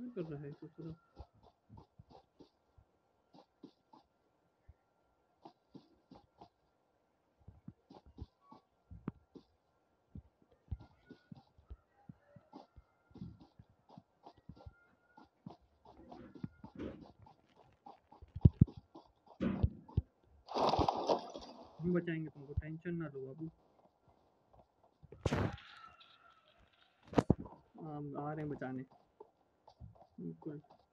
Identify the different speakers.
Speaker 1: क्या कर रहा है कुछ तो। हम बचाएंगे तुमको, टेंशन ना लो बाबू। हम आ रहे हैं बचाने, बिल्कुल।